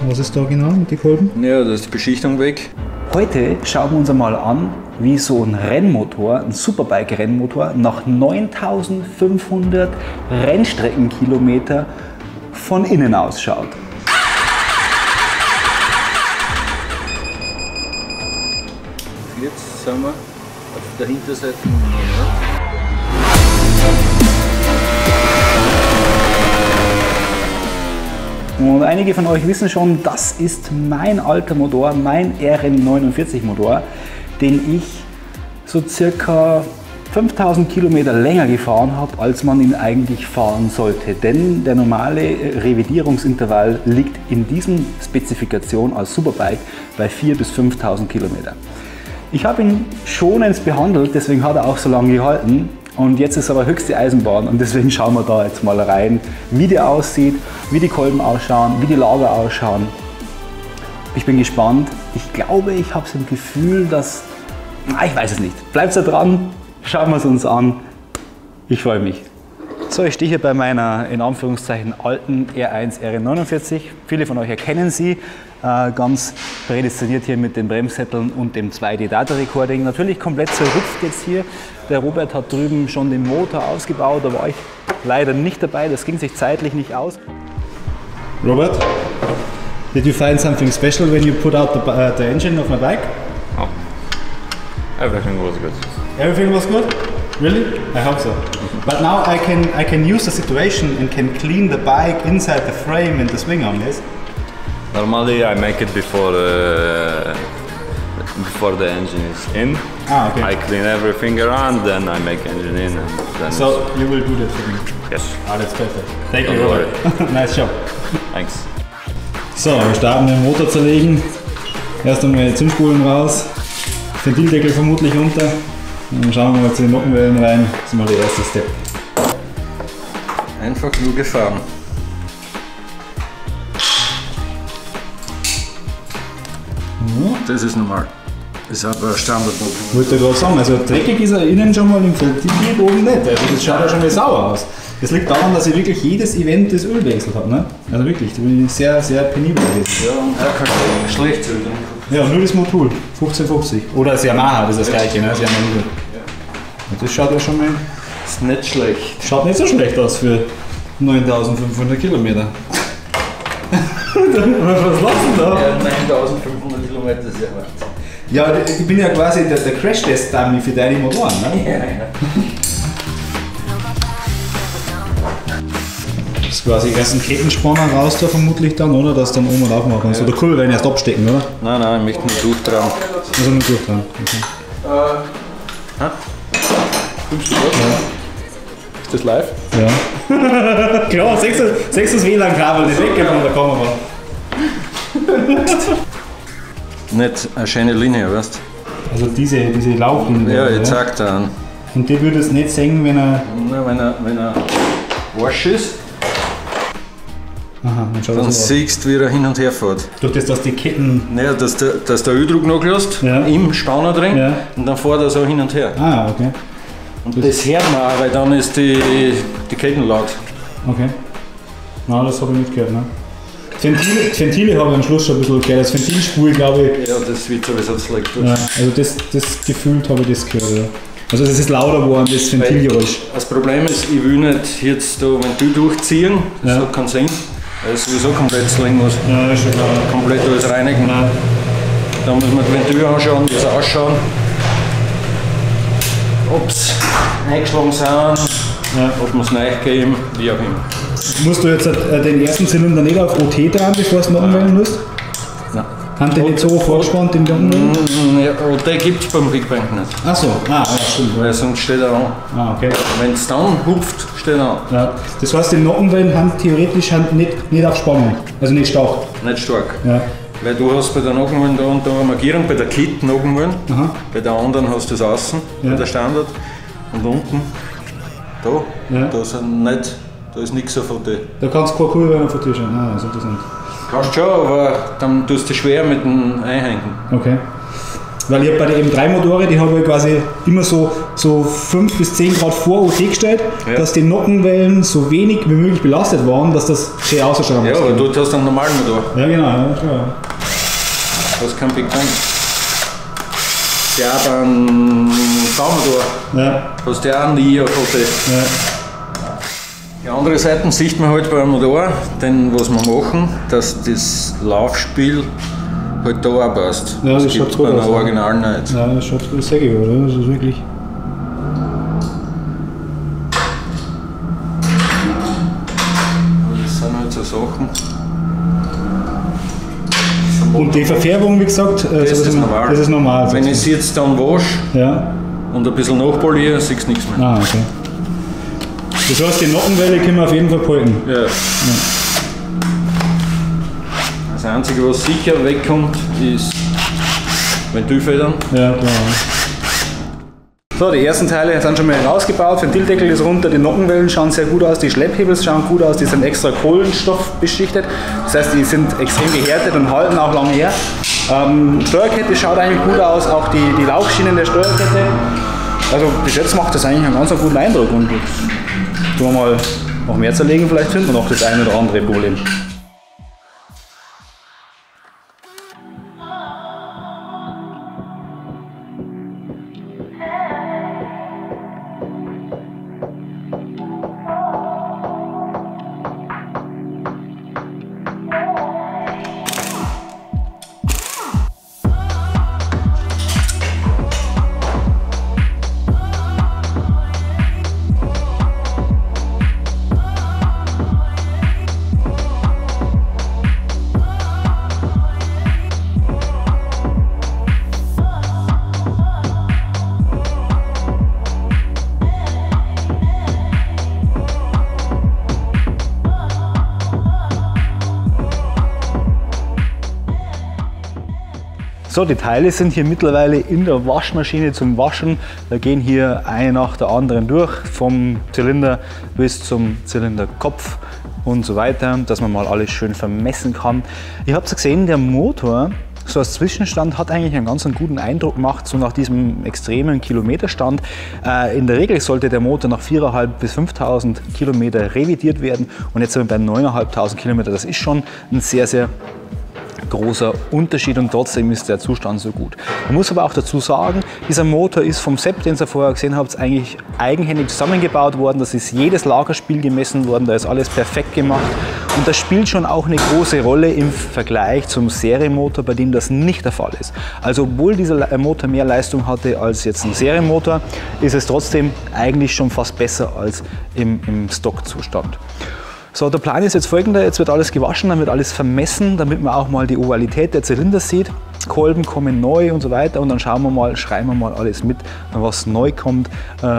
Was ist da genau mit den Kolben? Ja, da ist die Beschichtung weg. Heute schauen wir uns einmal an, wie so ein Rennmotor, ein Superbike-Rennmotor, nach 9500 Rennstreckenkilometer von innen ausschaut. Jetzt sind wir auf der Hinterseite. Und einige von euch wissen schon, das ist mein alter Motor, mein RN49 Motor, den ich so circa 5000 Kilometer länger gefahren habe, als man ihn eigentlich fahren sollte. Denn der normale Revidierungsintervall liegt in diesem Spezifikation als Superbike bei 4.000 bis 5.000 Kilometer. Ich habe ihn schonend behandelt, deswegen hat er auch so lange gehalten. Und jetzt ist aber höchste Eisenbahn und deswegen schauen wir da jetzt mal rein, wie der aussieht, wie die Kolben ausschauen, wie die Lager ausschauen. Ich bin gespannt. Ich glaube, ich habe so ein Gefühl, dass... ich weiß es nicht. Bleibt da dran, schauen wir es uns an. Ich freue mich. So, ich stehe hier bei meiner, in Anführungszeichen, alten R1 RN49. Viele von euch erkennen sie. Ganz prädestiniert hier mit den Bremssätteln und dem 2D Data Recording. Natürlich komplett zerrupft jetzt hier. Der Robert hat drüben schon den Motor ausgebaut, da war ich leider nicht dabei. Das ging sich zeitlich nicht aus. Robert, did you find something special when you put out the engine of my bike? Oh. Everything was good. Everything was good? Really? I hope so. But now I can use the situation and can clean the bike inside the frame and the swing arm, yes? Normally I make it before the engine is in. Ah, okay. I clean everything around, then I make engine in. And then So you will do that for me? yes. Ah, that's perfect. Thank you, Don't Robert. Nice job. Thanks. So, wir starten den Motor zerlegen. Erst einmal Zündspulen raus, Ventildeckel vermutlich runter. Und dann schauen wir mal zu den Nockenwellen rein. Das ist mal der erste Step. Einfach nur gefahren. Das ist normal. Das ist aber Standardmotor. Ich wollte gerade sagen, also dreckig ist er innen schon mal im Ventil oben nicht. Also das schaut ja schon mal sauber aus. Das liegt daran, dass ich wirklich jedes Event das Öl gewechselt habe. Ne? Also wirklich, da bin ich sehr, sehr penibel gewesen. Ja, und er kann schlecht sein. Ja, nur das Motul, 1550. Oder das Yamaha, das ist das gleiche, ne? Das Yamaha. Und das schaut ja schon mal... Ist nicht schlecht. Schaut nicht so schlecht aus für 9500 Kilometer. Was lachst du da? Ja, 9500 Kilometer ist ja weit. Ja, ich bin ja quasi der Crash-Test-Dummy für deine Motoren. Ne? Ja, ja. Das ist quasi erst ein Kettenspanner raus da vermutlich dann, oder? Dass du dann oben und auf machen kannst. Oder Kurbel werden erst abstecken, oder? Nein, ich möchte nur durchtragen. Also nur durch dran. Okay. Ist das live? Ja. Klar, 6 WLAN-Kabel, das weg von der Kamera. Nicht eine schöne Linie, weißt du? Also diese Lauflinie. Ja, ich zeig dir an. Und die würde es nicht sehen, wenn er... Wenn er wasch ist, Aha, dann schaut dann das so aus. siehst du, wie er hin und her fährt. Durch das, dass die Ketten... Naja, dass der Öldruck nachlässt, Ja. im Spanner drin, Ja. und dann fährt er so hin und her. Ah, okay. Und das hört man auch, weil dann ist die Ketten laut. Okay. Nein, das habe ich nicht gehört, ne? Ventile habe ich am Schluss schon ein bisschen gehört. Das Ventilspur, glaube ich. Ja, das wird sowieso schlecht. Ja, also das gefühlt habe ich das gehört, ja. Also es ist lauter geworden, das Ventilgeräusch. Das Problem ist, ich will nicht jetzt da, wenn du durchziehen, das Ja. hat keinen Sinn, weil es sowieso komplett slingen muss. Ja, ist schon klar. Komplett alles reinigen. Nein. Da muss man die Ventil anschauen, wie sie ausschauen. Ob sie eingeschlagen sind, Ja. ob man es neu geben, wie auch immer. Musst du jetzt den ersten Zylinder nicht auf OT dran, bevor du ihn wählen musst? Nein. Haben die nicht so vorgespannt im Nockenwellen? Ja, und den gibt es beim Big Bang nicht. Ach so, ja, stimmt. Weil sonst steht er an. Ah, okay. Wenn es dann hupft, steht er an. Ja. Das heißt, die Nockenwellen haben theoretisch nicht auf Spannung, also nicht stark. Nicht stark. Ja. Weil du hast bei der Nockenwellen da und da eine Markierung, bei der Kit-Nockenwellen, Aha. bei der anderen hast du das außen, Ja. bei der Standard. Und unten, da, Ja. da ist nichts auf OT. Da kannst du keine Kurve auf der Tür schauen. Ah, das ist interessant. Kannst schon, aber dann tust du schwer mit dem Einhängen. Okay. weil ich habe bei den M3-Motoren, die habe ich quasi immer so 5 bis 10 Grad vor OT gestellt, dass die Nockenwellen so wenig wie möglich belastet waren, dass das schön ausschaut. Ja, aber du hast einen normalen Motor. Ja, genau. Ja, klar. Das ist kein Big Bang. Der hat einen V-Motor. Ja. Hast du auch nie auf OT. Ja. Die andere Seite sieht man halt beim Motor, denn was wir machen, dass das Laufspiel halt da auch passt. Ja, das schaut gut bei aus. einem Original nicht. Ja, das schaut sehr gut, oder? Das ist wirklich. Das sind halt so Sachen. Und die Verfärbung, wie gesagt, Das ist normal. Das ist normal. Wenn ich es jetzt dann wasche Ja. und ein bisschen nachpoliere, siehst du nichts mehr. Ah, okay. Das heißt, die Nockenwelle können wir auf jeden Fall behalten. Ja. Das Einzige, was sicher wegkommt, ist Ventilfedern. Ja, klar. So, die ersten Teile sind schon mal rausgebaut. Ventildeckel ist runter, die Nockenwellen schauen sehr gut aus, die Schlepphebel schauen gut aus, die sind extra kohlenstoffbeschichtet. Das heißt, die sind extrem gehärtet und halten auch lange her. Steuerkette schaut eigentlich gut aus, auch die Laufschienen der Steuerkette. Also bis jetzt macht das eigentlich einen ganz guten Eindruck. Und jetzt tun wir mal noch mehr zerlegen, vielleicht finden wir noch das eine oder andere Problem. So, die Teile sind hier mittlerweile in der Waschmaschine zum Waschen. Da gehen hier eine nach der anderen durch, vom Zylinder bis zum Zylinderkopf und so weiter, dass man mal alles schön vermessen kann. Ihr habt gesehen, der Motor, so als Zwischenstand, hat eigentlich einen ganz guten Eindruck gemacht, so nach diesem extremen Kilometerstand. In der Regel sollte der Motor nach 4.500 bis 5.000 Kilometer revidiert werden und jetzt sind wir bei 9.500 Kilometer. Das ist schon ein sehr, sehr großer Unterschied und trotzdem ist der Zustand so gut. Man muss aber auch dazu sagen, dieser Motor ist vom Sepp, den ihr vorher gesehen habt, eigentlich eigenhändig zusammengebaut worden. Das ist jedes Lagerspiel gemessen worden, da ist alles perfekt gemacht und das spielt schon auch eine große Rolle im Vergleich zum Serienmotor, bei dem das nicht der Fall ist. Also obwohl dieser Motor mehr Leistung hatte als jetzt ein Serienmotor, ist es trotzdem eigentlich schon fast besser als im Stockzustand. So, der Plan ist jetzt folgender, jetzt wird alles gewaschen, dann wird alles vermessen, damit man auch mal die Ovalität der Zylinder sieht. Kolben kommen neu und so weiter und dann schauen wir mal, schreiben wir mal alles mit, was neu kommt,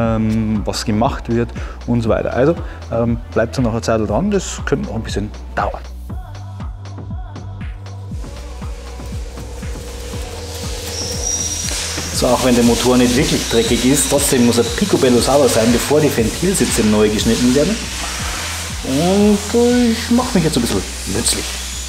was gemacht wird und so weiter. Also bleibt noch eine Zeit dran, das könnte noch ein bisschen dauern. So, auch wenn der Motor nicht wirklich dreckig ist, trotzdem muss er picobello sauber sein, bevor die Ventilsitze neu geschnitten werden. Und ich mache mich jetzt ein bisschen nützlich.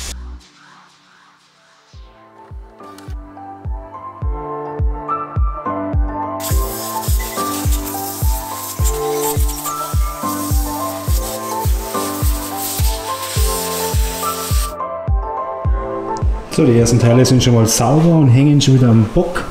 So, die ersten Teile sind schon mal sauber und hängen schon wieder am Bock.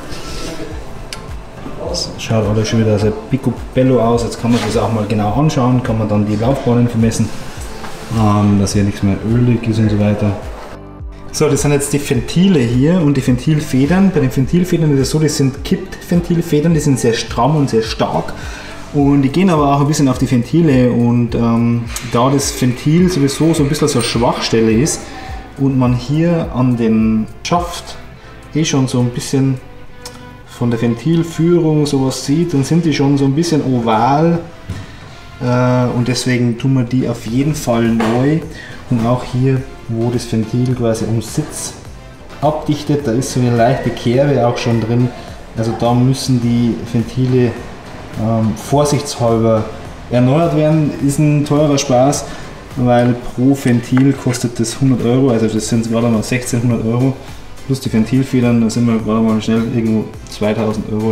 Das schaut alles schon wieder sehr picobello aus. Jetzt kann man das auch mal genau anschauen, kann man dann die Laufbahnen vermessen, dass hier nichts mehr ölig ist und so weiter. So, das sind jetzt die Ventile hier und die Ventilfedern. Bei den Ventilfedern ist es so, das sind Kippventilfedern, die sind sehr stramm und sehr stark. Und die gehen aber auch ein bisschen auf die Ventile und da das Ventil sowieso so ein bisschen so eine Schwachstelle ist und man hier an dem Schaft schon so ein bisschen von der Ventilführung sowas sieht, dann sind die schon so ein bisschen oval und deswegen tun wir die auf jeden Fall neu. Und auch hier, wo das Ventil quasi am Sitz abdichtet, da ist so eine leichte Kerbe auch schon drin. Also da müssen die Ventile vorsichtshalber erneuert werden. Ist ein teurer Spaß, weil pro Ventil kostet das 100 Euro, also das sind gerade mal 1600 Euro. plus die Ventilfedern, da sind wir gerade mal schnell irgendwo 2000 €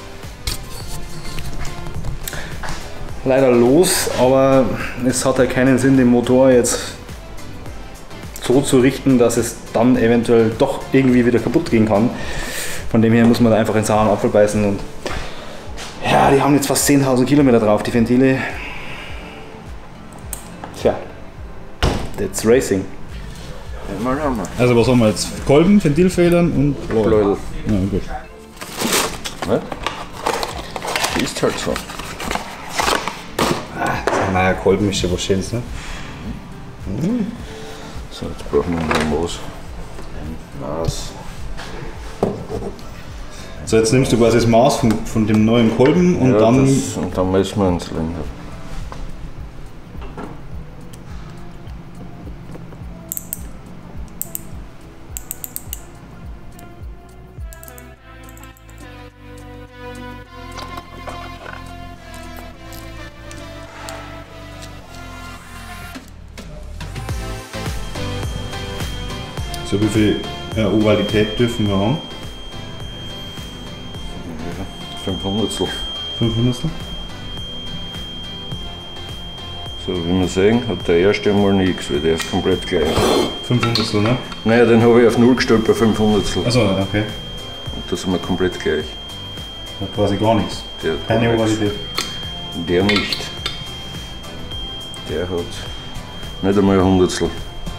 leider los, aber es hat ja keinen Sinn, den Motor jetzt so zu richten, dass es dann eventuell doch irgendwie wieder kaputt gehen kann. Von dem her muss man da einfach in sauren Apfel beißen und ja, die haben jetzt fast 10.000 Kilometer drauf, die Ventile. Tja, that's racing. Mal haben wir. Also was haben wir jetzt? Kolben, Ventilfedern und Bläudel. Ja, gut. Ne? Ist halt so. Naja, Kolben ist ja was Schönes, ne? So, jetzt brauchen wir noch ein Maß. Maß. So, jetzt nimmst du quasi das Maß von dem neuen Kolben und Ja, dann. und dann messen wir einen Zylinder. So, wie viel Ovalität dürfen wir haben? 500. 500. So, wie wir sehen, hat der erste einmal nichts, weil der ist komplett gleich. 500, ne? Naja, den habe ich auf 0 gestellt bei 500. Achso, okay. Und da sind wir komplett gleich. Hat quasi gar nichts. Der hat Keine gar nichts. Ovalität. Der nicht. Der hat nicht einmal ein Hundertstel.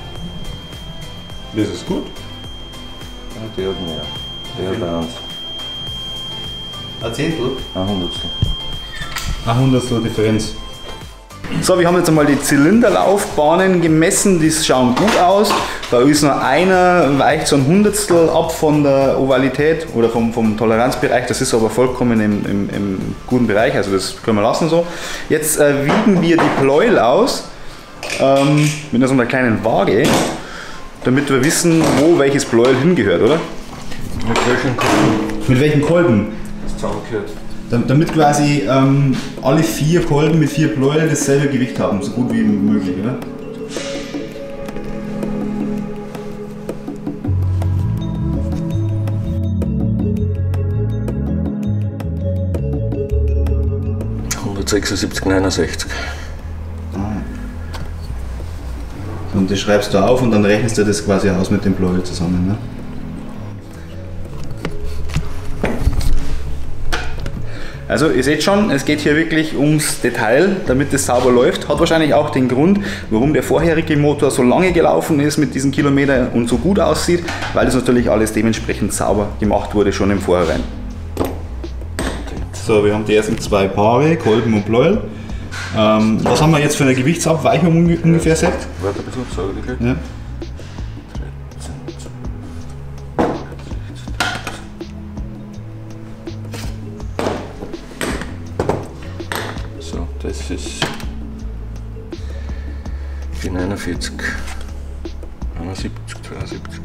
Das ist gut. Ja, der hat mehr. Der hat eins. Ein Zehntel? Ein Hundertstel. Ein Hundertstel Differenz. So, wir haben jetzt einmal die Zylinderlaufbahnen gemessen, die schauen gut aus. Da ist noch einer, weicht so ein Hundertstel ab von der Ovalität oder vom Toleranzbereich. Das ist aber vollkommen im guten Bereich, also das können wir lassen so. Jetzt wiegen wir die Pleuel aus mit so einer kleinen Waage, damit wir wissen, wo welches Pleuel hingehört, oder? Mit welchen Kolben Mit welchen Kolben? das zusammengehört? Damit quasi alle 4 Kolben mit 4 Pleuel dasselbe Gewicht haben, so gut wie möglich, oder? ,69. Und das schreibst du auf und dann rechnest du das quasi aus mit dem Pleuel zusammen, ne? Also ihr seht schon, es geht hier wirklich ums Detail, damit es sauber läuft. Hat wahrscheinlich auch den Grund, warum der vorherige Motor so lange gelaufen ist mit diesen Kilometern und so gut aussieht, weil das natürlich alles dementsprechend sauber gemacht wurde schon im Vorhinein. So, wir haben die ersten 2 Paare, Kolben und Pleuel. Was haben wir jetzt für eine Gewichtsabweichung ungefähr, Sepp? Warte ein bisschen, sag ich dir gleich. Ja. So, das ist die 49, 71, 72.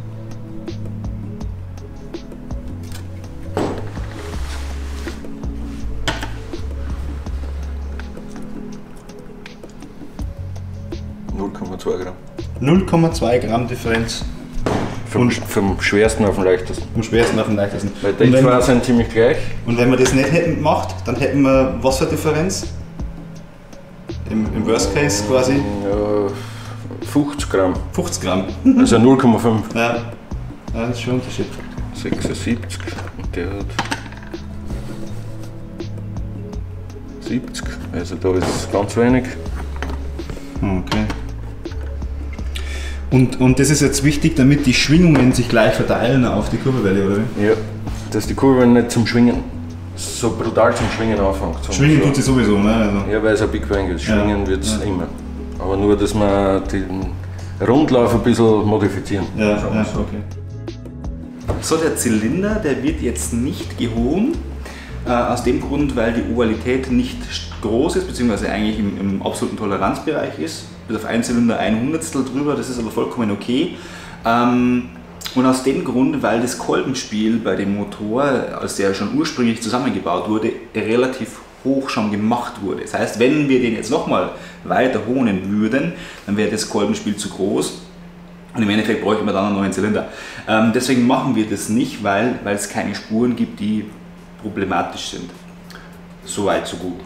Gramm. 0,2 Gramm Differenz. Vom schwersten auf den leichtesten. Vom schwersten auf den leichtesten. Weil die zwei sind ziemlich gleich. Und wenn wir das nicht hätten gemacht, dann hätten wir was für Differenz? Im Worst Case quasi? Ja, 50 Gramm. 50 Gramm. Also 0,5. Ja. Ja, das ist schon ein Unterschied. 76 und der hat 70. Also da ist ganz wenig. Okay. Und das ist jetzt wichtig, damit die Schwingungen sich gleich verteilen auf die Kurbelwelle, oder wie? Ja, dass die Kurve nicht zum Schwingen, so brutal zum Schwingen anfängt. Schwingen tut sie sowieso, ne? Also. Ja, weil es ein Big Bang ist. Schwingen Ja. wird es immer. Aber nur, dass wir den Rundlauf ein bisschen modifizieren. Ja, sagen wir ja, so. okay. So, der Zylinder, der wird jetzt nicht gehoben. Aus dem Grund, weil die Ovalität nicht groß ist, beziehungsweise eigentlich im absoluten Toleranzbereich ist. Bis auf einen Zylinder ein Hundertstel drüber, das ist aber vollkommen okay. Und aus dem Grund, weil das Kolbenspiel bei dem Motor, als der schon ursprünglich zusammengebaut wurde, relativ hoch schon gemacht wurde. Das heißt, wenn wir den jetzt nochmal weiter honen würden, dann wäre das Kolbenspiel zu groß Und im Endeffekt bräuchten wir dann einen neuen Zylinder. Deswegen machen wir das nicht, weil es keine Spuren gibt, die problematisch sind. So weit, so gut.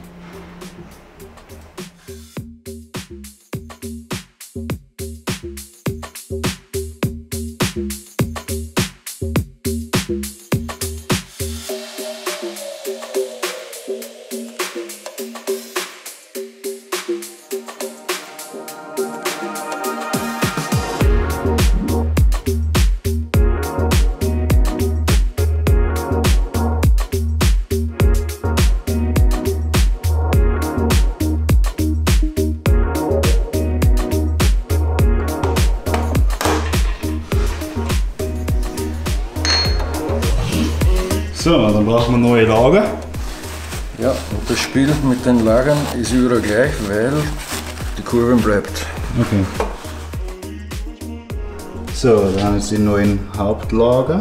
So, dann brauchen wir neue Lager. Ja, und das Spiel mit den Lagern ist überall gleich, weil die Kurve bleibt. Okay. So, da haben jetzt die neuen Hauptlager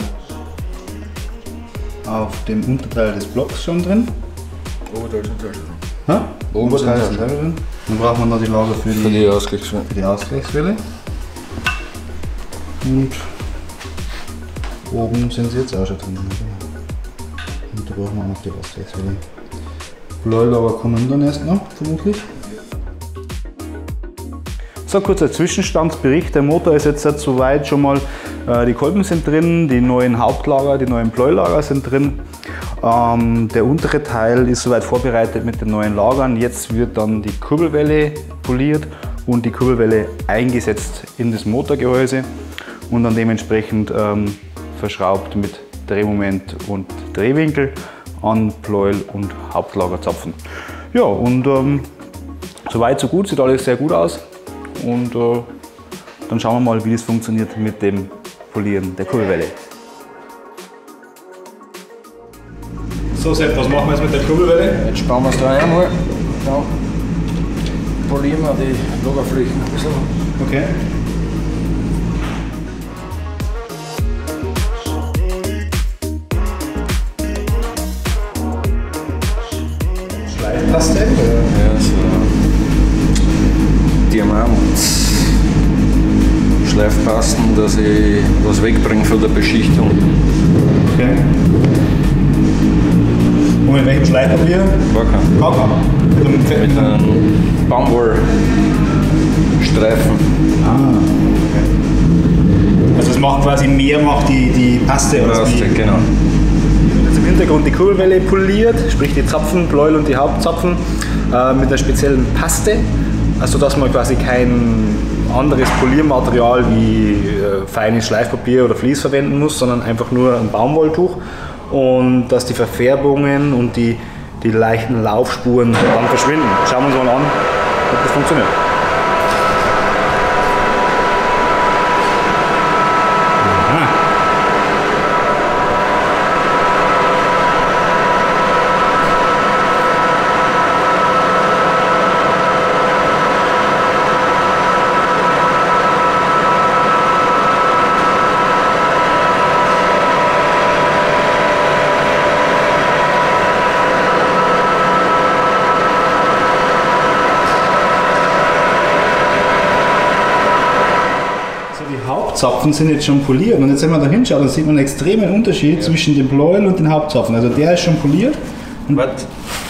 auf dem Unterteil des Blocks schon drin. Oberteil sind da schon drin. Ha? Oben sind Oberteil da sind schon da drin. Dann brauchen wir noch die Lager für Für die Ausgleichswelle. die Ausgleichswelle. Und oben sind sie jetzt auch schon drin. Und da brauchen wir auch noch die Ausgleichswelle. Bläulager kommen dann erst noch, vermutlich. So, kurzer Zwischenstandsbericht. Der Motor ist jetzt soweit schon mal, die Kolben sind drin, die neuen Hauptlager, die neuen Bläulager sind drin. Der untere Teil ist soweit vorbereitet mit den neuen Lagern. Jetzt wird dann die Kurbelwelle poliert und die Kurbelwelle eingesetzt in das Motorgehäuse und dann dementsprechend verschraubt mit Drehmoment und Drehwinkel an Pleuel und Hauptlagerzapfen. Ja, und soweit so gut, sieht alles sehr gut aus. Und dann schauen wir mal, wie das funktioniert mit dem Polieren der Kurbelwelle. So Sepp, was machen wir jetzt mit der Kurbelwelle? Jetzt spannen wir es da einmal, dann polieren wir die Lagerflächen ein bisschen. Okay. Schleifpaste? Ja, so Diamant-Schleifpasten, dass ich was wegbringe von der Beschichtung. Okay. Und mit welchem Schleifpapier? Wacker. Wacker. Mit einem Baumwollstreifen. Ah, okay. Also es macht quasi mehr, macht die Paste als Paste, die... genau. Jetzt im Hintergrund die Kurbelwelle poliert, sprich die Zapfen, Pleuel und die Hauptzapfen mit einer speziellen Paste, also dass man quasi kein anderes Poliermaterial wie feines Schleifpapier oder Vlies verwenden muss, sondern einfach nur ein Baumwolltuch und dass die Verfärbungen und die leichten Laufspuren dann verschwinden. Schauen wir uns mal an, ob das funktioniert. Zapfen sind jetzt schon poliert und jetzt, wenn man da hinschaut, dann sieht man einen extremen Unterschied zwischen dem Pleuel und den Hauptzapfen. Also der ist schon poliert. Und Was?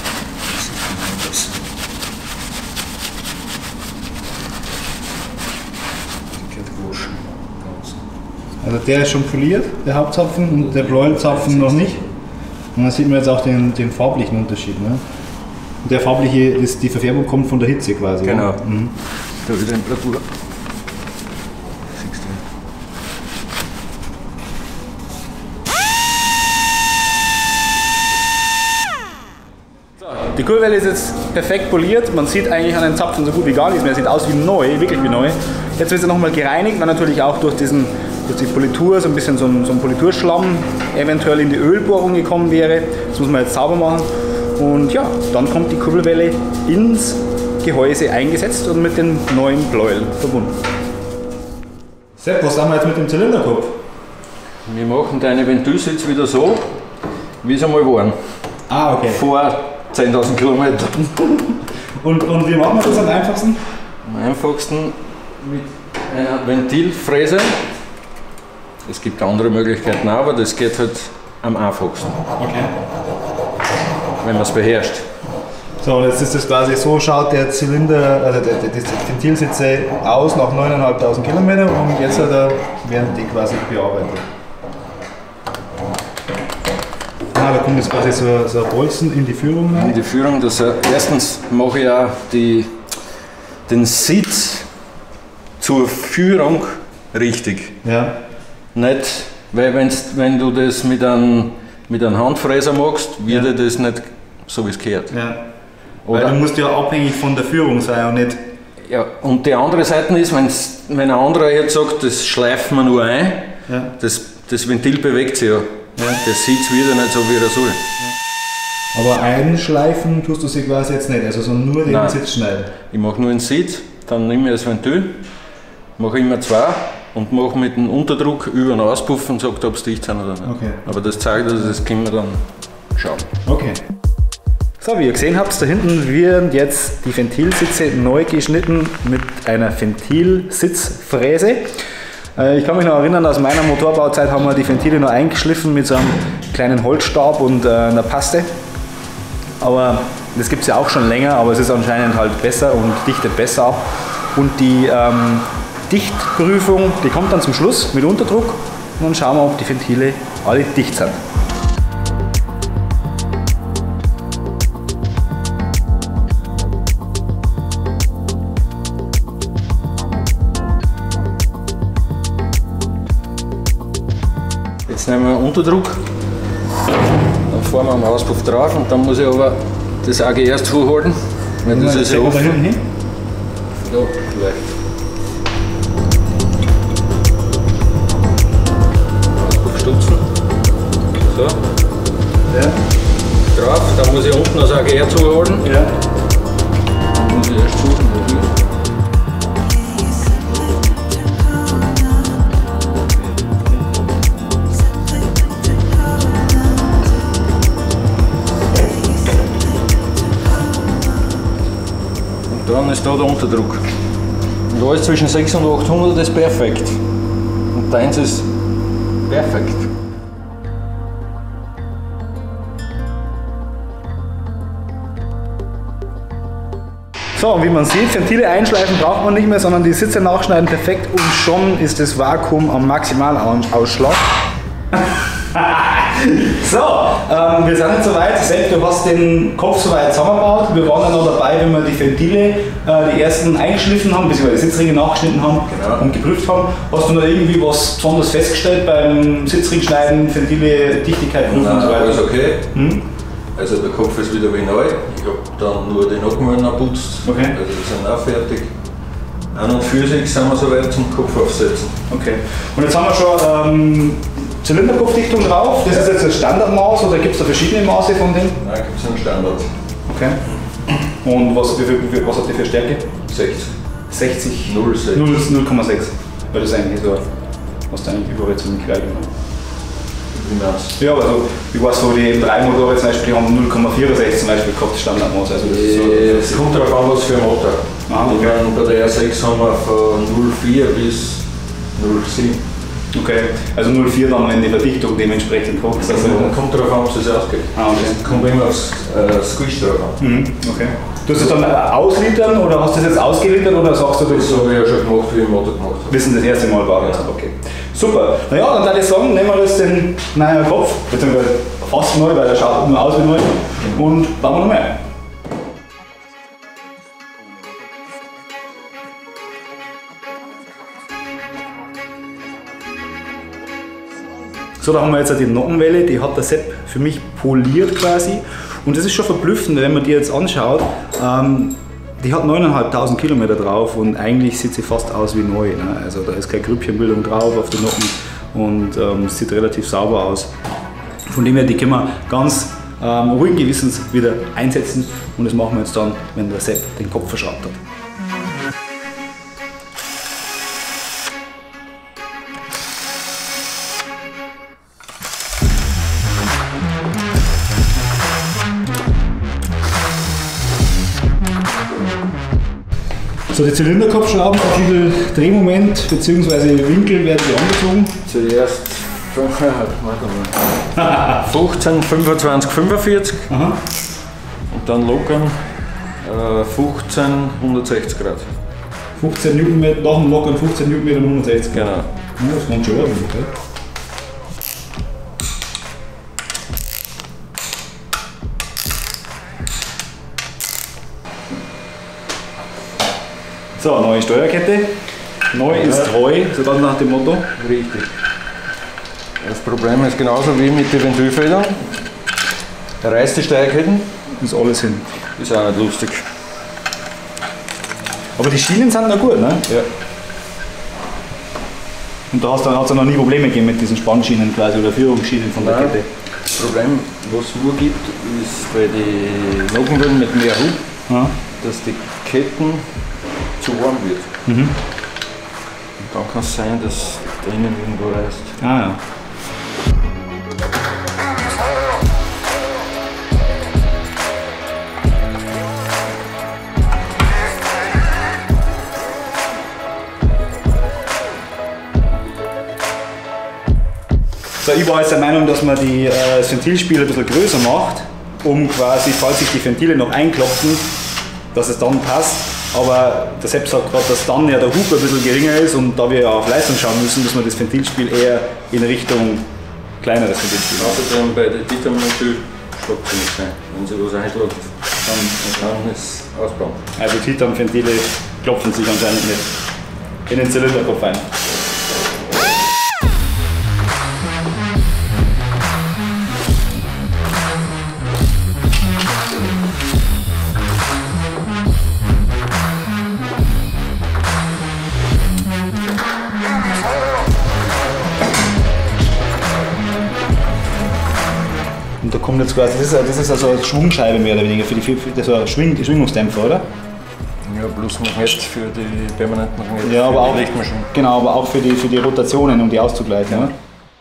also der ist schon poliert, der Hauptzapfen, und der Pleuelzapfen noch nicht. Und dann sieht man jetzt auch den farblichen Unterschied. Ne? Und der farbliche, die Verfärbung kommt von der Hitze quasi. Genau. Ja? Mhm. Da ist die Temperatur. Die Kurbelwelle ist jetzt perfekt poliert, man sieht eigentlich an den Zapfen so gut wie gar nichts mehr, sieht aus wie neu, wirklich wie neu. Jetzt wird sie nochmal gereinigt, weil natürlich auch durch die Politur so ein bisschen so ein Politurschlamm eventuell in die Ölbohrung gekommen wäre. Das muss man jetzt sauber machen und ja, dann kommt die Kurbelwelle ins Gehäuse eingesetzt und mit den neuen Pleuel verbunden. Sepp, was haben wir jetzt mit dem Zylinderkopf? Wir machen deine Ventilsitz wieder so, wie sie einmal waren. Ah, okay. Vor 10.000 Kilometern. Und wie machen wir das am einfachsten? Am einfachsten mit einer Ventilfräse. Es gibt andere Möglichkeiten auch, aber das geht halt am einfachsten, Okay. wenn man es beherrscht. So, und jetzt ist das quasi so, schaut der Zylinder, also die Ventilsitze aus nach 9.500 Kilometern und jetzt werden die quasi bearbeitet. Da kommt jetzt quasi so ein Bolzen in die Führung rein. In die Führung, erstens mache ich auch den Sitz zur Führung richtig. Ja. Nicht, weil wenn du das mit einem Handfräser machst, wird dir das nicht so wie es gehört. Ja. Oder? Weil du musst ja abhängig von der Führung sein und nicht. Ja, und die andere Seite ist, wenn ein anderer jetzt sagt, das schleifen wir nur ein, Ja. das Ventil bewegt sich ja. Das Sitz wird ja nicht so, wie er soll. Aber einschleifen tust du sie quasi jetzt nicht, also nur den Nein. Sitz schneiden. Ich mache nur einen Sitz, dann nehme ich das Ventil, mache immer zwei und mache mit dem Unterdruck über den Auspuff und sage, ob es dicht sind oder nicht. Okay. Aber das zeigt, dass das können wir dann schauen. Okay. So, wie ihr gesehen habt, da hinten werden jetzt die Ventilsitze neu geschnitten mit einer Ventilsitzfräse. Ich kann mich noch erinnern, aus meiner Motorbauzeit haben wir die Ventile noch eingeschliffen mit so einem kleinen Holzstab und einer Paste. Aber das gibt es ja auch schon länger, aber es ist anscheinend halt besser und dichtet besser ab. Und die Dichtprüfung, die kommt dann zum Schluss mit Unterdruck und dann schauen wir, ob die Ventile alle dicht sind. Jetzt nehmen wir Unterdruck, dann fahren wir am Auspuff drauf und dann muss ich aber das AGR zuhalten, weil das ist ja Da offen. hinten hin. Ja, vielleicht. Auspuff stutzen. So, Ja. drauf, dann muss ich unten das AGR zuhalten. Ja. Dann muss ich erst suchen, wo ich. Dann ist da der Unterdruck. Und alles zwischen 600 und 800 ist perfekt. Und deins ist perfekt. So, und wie man sieht, Ventile einschleifen braucht man nicht mehr, sondern die Sitze nachschneiden perfekt und schon ist das Vakuum am Maximalausschlag. So, wir sind jetzt soweit. Sepp, du hast den Kopf soweit zusammengebaut. Wir waren dann noch dabei, wenn wir die Ventile, die ersten eingeschliffen haben, beziehungsweise die Sitzringe nachgeschnitten haben und geprüft haben. Hast du noch irgendwie was besonders festgestellt beim Sitzringschneiden, Ventile, Dichtigkeit prüfen und so weiter? Alles okay. Also der Kopf ist wieder wie neu. Ich habe dann nur den Nockenwellen geputzt. Okay. Also die sind auch fertig. An und für sich sind wir soweit zum Kopf aufsetzen. Okay. Und jetzt haben wir schon Zylinderkopfdichtung drauf. Das ist jetzt das Standardmaß oder gibt es da verschiedene Maße von dem? Nein, gibt es einen Standard. Okay. Und was hat die für Stärke? 60. 60. 0,6. 0,6. Weil das eigentlich so, was da eigentlich überall ziemlich gleich gemacht. Wie meinst Ja, also ich weiß so, die M3-Motoren zum Beispiel haben 0,64 zum Beispiel gehabt, das Standardmaß. Also das ist so, Es kommt darauf an, was für ein Motor. Ah, okay. Ich meine, bei der R6 haben wir von 0,4 bis 0,7. okay, also 0,4 dann, wenn die Verdichtung dementsprechend hoch ist. Also, Kommt darauf an, ob es ausgeht. Ah, okay. Es kommt immer aufs Squish drauf an. okay. Du hast das dann auslitern oder hast du das jetzt ausgelitert oder sagst du, Das habe ich ja schon gemacht, wie ich den Motor gemacht habe. wissen das erste Mal war? Ja. Okay. Super. Naja, dann würde ich sagen, nehmen wir jetzt den neuen Kopf, beziehungsweise fast neu, weil er schaut nur aus wie neu, und bauen wir noch mehr. So, da haben wir jetzt die Nockenwelle, die hat der Sepp für mich poliert quasi. Und das ist schon verblüffend, wenn man die jetzt anschaut. Die hat 9.500 Kilometer drauf und eigentlich sieht sie fast aus wie neu. Ne? Also da ist keine Grüppchenbildung drauf auf den Nocken und sieht relativ sauber aus. Von dem her, die können wir ganz ruhigen Gewissens wieder einsetzen und das machen wir jetzt dann, wenn der Sepp den Kopf verschraubt hat. So, So, die Zylinderkopfschrauben, auf wie viel Drehmoment bzw. Winkel werden die angezogen? Zuerst 15, 25, 45 Aha. und dann lockern 15, 160 Grad. 15 Newtonmeter, nach dem Lockern 15 Newtonmeter und 160. Genau. Ja, das kommt schon ordentlich, gell? So, neue Steuerkette. Neu ist treu, so ganz nach dem Motto. Richtig. Das Problem ist genauso wie mit den Ventilfedern. Reißt die Steuerketten, Ist alles hin. ist auch nicht lustig. Aber die Schienen sind noch gut, ne? Ja. Und da hat es noch nie Probleme gegeben mit diesen Spannschienen quasi oder Führungsschienen von der Nein. Kette. Das Problem, was es nur gibt, ist bei den Nockenwellen mit mehr Hub, Ja. dass die Ketten zu warm wird. Mhm. Und dann kann es sein, dass drinnen irgendwo reißt. Ah ja. So, ich war jetzt der Meinung, dass man das Ventilspiel ein bisschen größer macht, um quasi, falls sich die Ventile noch einklopfen, dass es dann passt. Aber der Sepp sagt gerade, dass dann ja der Hub ein bisschen geringer ist und da wir ja auf Leistung schauen müssen, muss man das Ventilspiel eher in Richtung kleineres Ventilspiel machen. Außerdem bei der Titanventil stoppt sie nicht rein. Wenn sie was einklopft, dann ist ausbauen. Also Titanventile klopfen sich anscheinend nicht in den Zylinderkopf ein. Und da kommt jetzt quasi, das ist also eine Schwungscheibe mehr oder weniger, für so ein Schwingungsdämpfer, oder? Ja, plus Magnet für die permanenten Magnete. Ja, aber auch, Lichtmaschinen. genau, aber auch für die Rotationen, um die auszugleichen. Ja.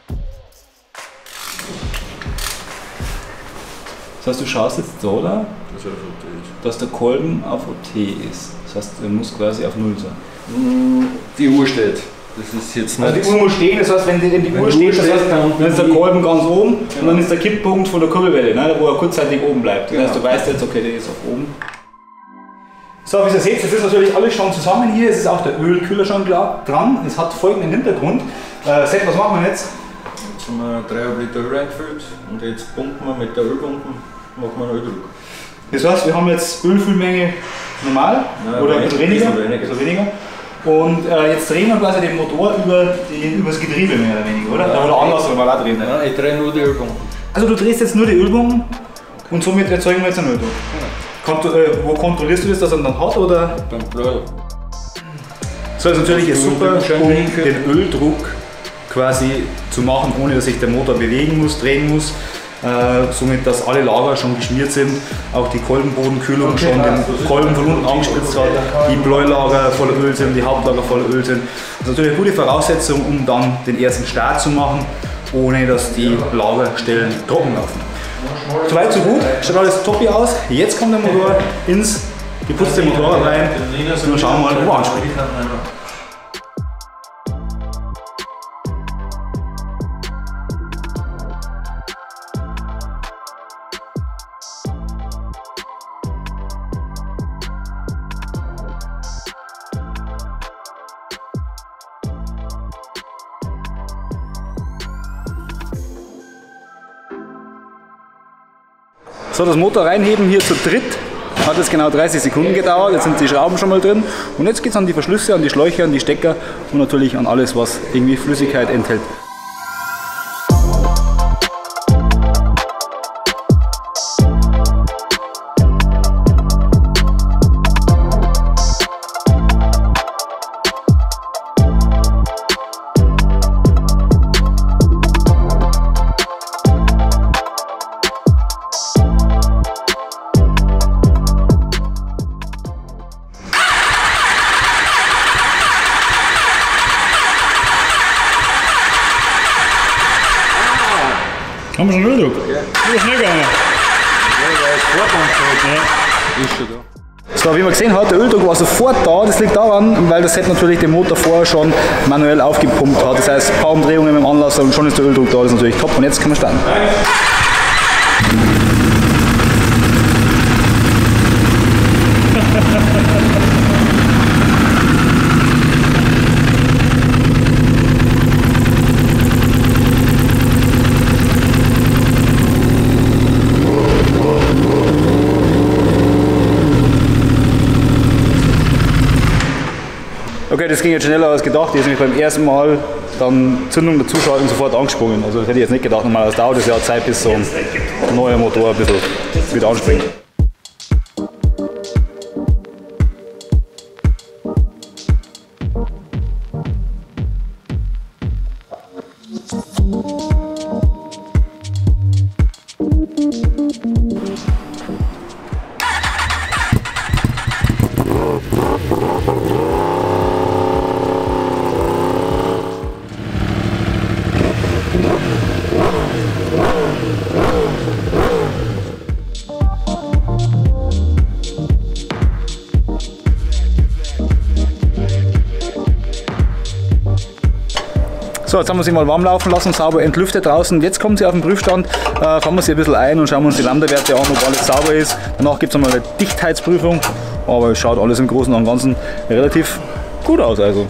Das heißt, du schaust jetzt da, oder? Das ist ja Dass der Kolben auf OT ist. Das heißt, er muss quasi auf 0 sein. die Uhr steht. Das ist jetzt nicht. Also die Uhr muss stehen, das heißt, wenn die Uhr die steht, Uhr das heißt, steht, dann dann ist der Kolben ganz oben und Genau. dann ist der Kipppunkt von der Kurbelwelle, ne, wo er kurzzeitig oben bleibt. Das heißt, du Genau. weißt jetzt, okay, der ist auf oben. So, wie ihr seht, das ist natürlich alles schon zusammen hier. Es ist auch der Ölkühler schon dran. Es hat folgenden Hintergrund. Sepp, was machen wir jetzt? Jetzt haben wir 3,5 Liter Öl eingefüllt und jetzt pumpen wir mit der Ölpumpe, machen wir einen Öldruck. Das heißt, wir haben jetzt Ölfüllmenge normal Nein, oder ein bisschen weniger. ein bisschen weniger. Und jetzt drehen wir quasi den Motor über das Getriebe mehr oder weniger, oder? Da wo der Anlass mal auch drehen. Ne? Nein, ich drehe nur die Ölpumpe. Also du drehst jetzt nur die Ölbomben und somit erzeugen wir jetzt einen Öldruck. Wo kontrollierst du das, dass er dann hat? Oder? Beim Blau. So, ist natürlich jetzt super, Schön um hinführen. den Öldruck quasi zu machen, ohne dass sich der Motor bewegen muss, drehen muss. Somit, dass alle Lager schon geschmiert sind, auch die Kolbenbodenkühlung schon den Kolben von unten angespritzt hat, die Bläulager voller Öl sind, die Hauptlager voller Öl sind. Das ist natürlich eine gute Voraussetzung, um dann den ersten Start zu machen, ohne dass die Lagerstellen trocken laufen. Soweit so gut, schaut alles top hier aus. Jetzt kommt der Motor ins geputzte Motorrad rein und dann schauen wir mal, wo er anspringt. So, das Motor reinheben hier zu dritt hat es genau 30 Sekunden gedauert. Jetzt sind die Schrauben schon mal drin und jetzt geht es an die Verschlüsse, an die Schläuche, an die Stecker und natürlich an alles, was irgendwie Flüssigkeit enthält. Haben wir schon Öldruck? Ja. Das ist schnell gegangen. Ist schon da. So, wie man gesehen hat, der Öldruck war sofort da. Das liegt daran, weil das Set natürlich den Motor vorher schon manuell aufgepumpt hat. Das heißt, ein paar Umdrehungen mit dem Anlasser und schon ist der Öldruck da. Das ist natürlich top. Und jetzt können wir starten. Okay, das ging jetzt schneller als gedacht. Ich habe nämlich beim ersten Mal dann Zündung dazuschalten sofort angesprungen. Also das hätte ich jetzt nicht gedacht. Normalerweise dauert es ja Zeit, bis so ein neuer Motor ein bisschen wieder anspringt. So, jetzt haben wir sie mal warm laufen lassen, sauber entlüftet draußen. Jetzt kommt sie auf den Prüfstand, fahren wir sie ein bisschen ein und schauen uns die Lambda-Werte an, ob alles sauber ist. Danach gibt es nochmal eine Dichtheitsprüfung, aber es schaut alles im Großen und Ganzen relativ gut aus. Also.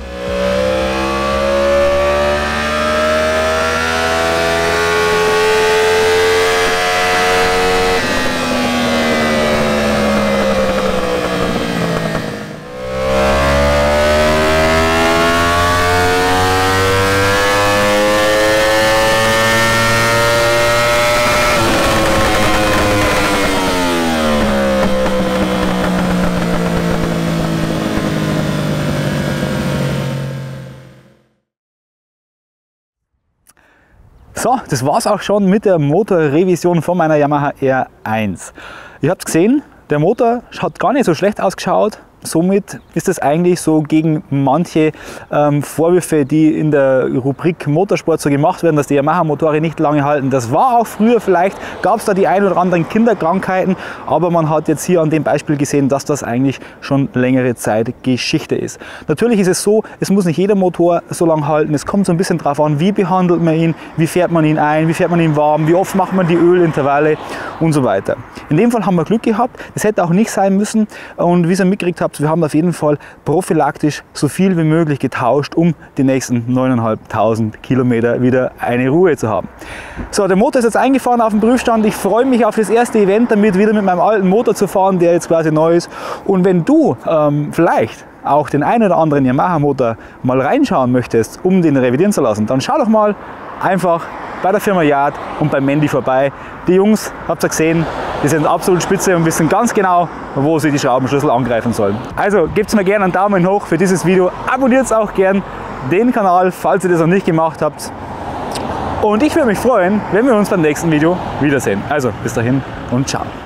So, das war's auch schon mit der Motorrevision von meiner Yamaha R1. Ihr habt gesehen, der Motor hat gar nicht so schlecht ausgeschaut. Somit ist es eigentlich so gegen manche Vorwürfe, die in der Rubrik Motorsport so gemacht werden, dass die Yamaha-Motoren nicht lange halten. Das war auch früher, vielleicht gab es da die ein oder anderen Kinderkrankheiten, aber man hat jetzt hier an dem Beispiel gesehen, dass das eigentlich schon längere Zeit Geschichte ist. Natürlich ist es so, es muss nicht jeder Motor so lange halten. Es kommt so ein bisschen darauf an, wie behandelt man ihn, wie fährt man ihn ein, wie fährt man ihn warm, wie oft macht man die Ölintervalle und so weiter. In dem Fall haben wir Glück gehabt. Das hätte auch nicht sein müssen und wie ihr mitgekriegt habt, wir haben auf jeden Fall prophylaktisch so viel wie möglich getauscht, um die nächsten 9.500 Kilometer wieder eine Ruhe zu haben. So, der Motor ist jetzt eingefahren auf dem Prüfstand. Ich freue mich auf das erste Event damit, wieder mit meinem alten Motor zu fahren, der jetzt quasi neu ist. Und wenn du vielleicht auch den einen oder anderen Yamaha-Motor mal reinschauen möchtest, um den revidieren zu lassen, dann schau doch mal einfach bei der Firma Yard und bei Mandy vorbei. Die Jungs, habt ihr gesehen, die sind absolut spitze und wissen ganz genau, wo sie die Schraubenschlüssel angreifen sollen. Also gebt mir gerne einen Daumen hoch für dieses Video, abonniert auch gern den Kanal, falls ihr das noch nicht gemacht habt. Und ich würde mich freuen, wenn wir uns beim nächsten Video wiedersehen. Also bis dahin und ciao.